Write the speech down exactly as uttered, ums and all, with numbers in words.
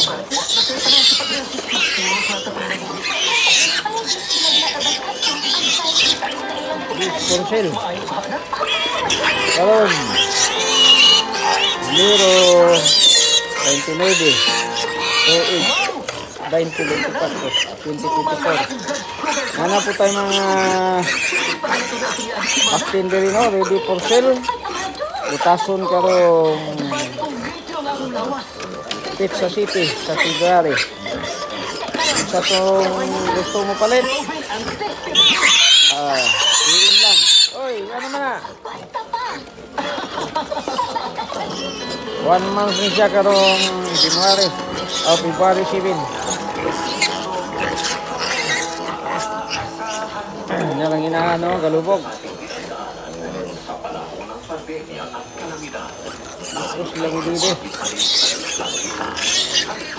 For sale. Karon. Liro twenty-nine. twenty twenty-four. twenty twenty-four. Mana po tayo mga Actin diri no, ready for sale. Butason karong Pizza City sa Tigari. Sa tong gusto mo palit. Ah, yun lang. Oy, ano man na? One month na siya karong January o February seven. Yan ang inaano, galubog. Terus lagi dito.